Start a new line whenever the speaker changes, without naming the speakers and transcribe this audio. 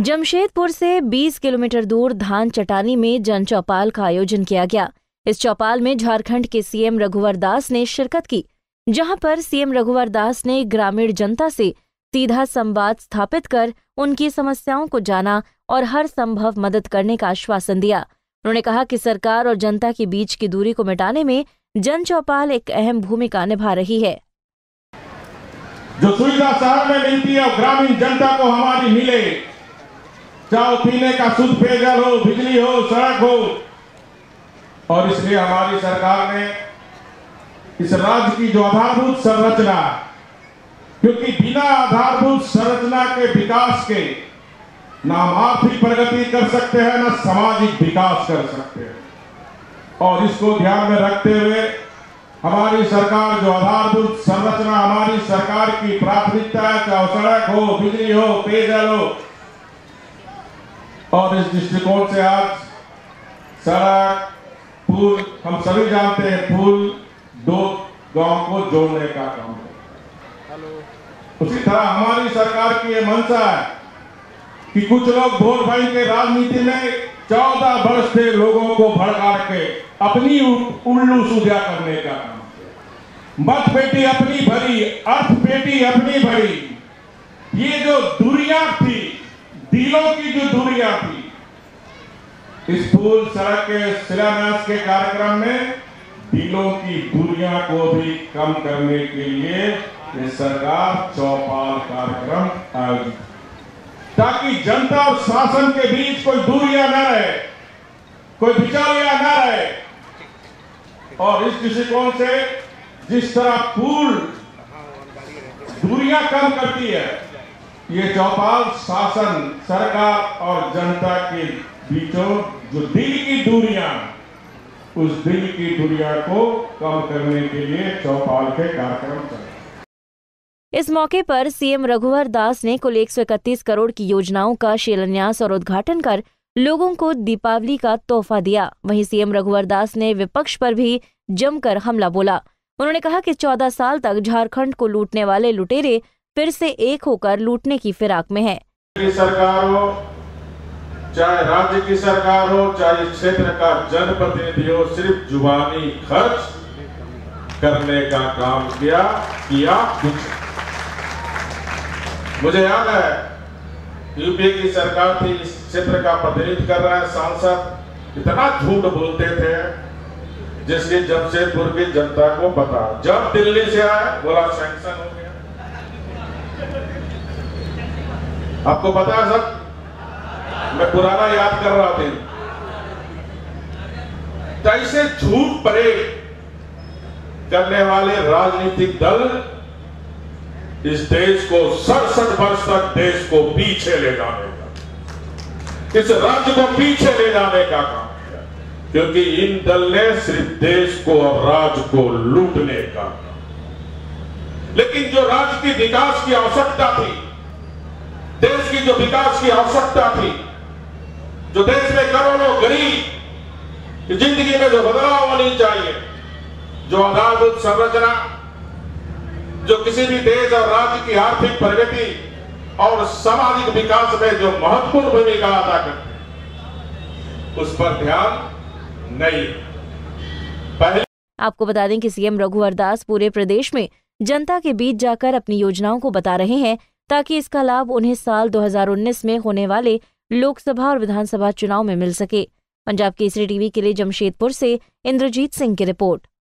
जमशेदपुर से 20 किलोमीटर दूर धान चटानी में जन चौपाल का आयोजन किया गया। इस चौपाल में झारखंड के सीएम रघुवर दास ने शिरकत की, जहां पर सीएम रघुवर दास ने ग्रामीण जनता से सीधा संवाद स्थापित कर उनकी समस्याओं को जाना और हर संभव मदद करने का आश्वासन दिया। उन्होंने कहा कि सरकार और जनता के बीच की दूरी को मिटाने में जन चौपाल एक अहम भूमिका निभा रही है।
जो सुविधा शहर में मिलती है ग्रामीण जनता को हमारी मिले, चाहे पीने का शुद्ध पेयजल हो, बिजली हो, सड़क हो। और इसलिए हमारी सरकार ने इस राज्य की जो आधारभूत संरचना, क्योंकि बिना आधारभूत संरचना के विकास के ना हम आर्थिक प्रगति कर सकते हैं, ना सामाजिक विकास कर सकते हैं। और इसको ध्यान में रखते हुए हमारी सरकार जो आधारभूत संरचना, हमारी सरकार की प्राथमिकता है, चाहे सड़क हो, बिजली हो, पेयजल हो। और इस दृष्टिकोण से आज सड़क, पुल, हम सभी जानते हैं, पुल दो गांव को जोड़ने का काम है। उसी तरह हमारी सरकार की यह मंशा है कि कुछ लोग वोट बैंक के राजनीति में 14 वर्ष से लोगों को भड़का के अपनी उल्लू सुधा करने का काम। मत पेटी अपनी भरी, अर्थ पेटी अपनी भरी। ये जो दूरियां थी, दिलों की जो दूरियां थी, इस पुल सड़क के शिलान्यास के कार्यक्रम में दिलों की दूरियां को भी कम करने के लिए ये सरकार चौपाल कार्यक्रम आयोजित, ताकि जनता और शासन के बीच कोई दूरियां न रहे, कोई बिचौलियां न रहे। और इस दृष्टिकोण से जिस तरह पुल दूरियां कम करती है, ये चौपाल शासन, सरकार और जनता के बीचों जो दिल की दूरियां, उस दिल की दूरियां को कम करने के लिए चौपाल के कार्यक्रम चले।
इस मौके पर सीएम रघुवर दास ने कुल 131 करोड़ की योजनाओं का शिलान्यास और उद्घाटन कर लोगों को दीपावली का तोहफा दिया। वहीं सीएम रघुवर दास ने विपक्ष पर भी जमकर हमला बोला। उन्होंने कहा कि 14 साल तक झारखंड को लूटने वाले लुटेरे फिर से एक होकर लूटने की फिराक में है।
सरकार हो, चाहे राज्य की सरकार हो, चाहे क्षेत्र का जनप्रतिनिधि हो, सिर्फ जुबानी खर्च करने का काम किया कुछ। मुझे याद है यूपीए की सरकार थी, इस क्षेत्र का प्रतिनिधित्व कर रहा है सांसद, इतना झूठ बोलते थे जिसकी जमशेदपुर की जनता को पता। जब दिल्ली से आया बोला सैंक्शन हो गया। आपको पता है सब, मैं पुराना याद कर रहा था। कैसे झूठ परे करने वाले राजनीतिक दल इस देश को 67 वर्ष तक देश को पीछे ले जाने का, इस राज्य को पीछे ले जाने का काम किया, क्योंकि इन दल ने सिर्फ देश को और राज्य को लूटने का काम। लेकिन जो राज्य की विकास की आवश्यकता थी, देश की जो विकास की आवश्यकता थी, जो देश में करोड़ों गरीब की जिंदगी में जो बदलाव होनी चाहिए, जो आधारभूत संरचना, जो किसी भी देश और राज्य की आर्थिक प्रगति और सामाजिक विकास में जो महत्वपूर्ण भूमिका अदा करते हैं, उस पर ध्यान नहीं। पहले
आपको बता दें कि सीएम रघुवर दास पूरे प्रदेश में जनता के बीच जाकर अपनी योजनाओं को बता रहे हैं, ताकि इसका लाभ उन्हें साल 2019 में होने वाले लोकसभा और विधानसभा चुनाव में मिल सके। पंजाब केसरी टीवी के लिए जमशेदपुर से इंद्रजीत सिंह की रिपोर्ट।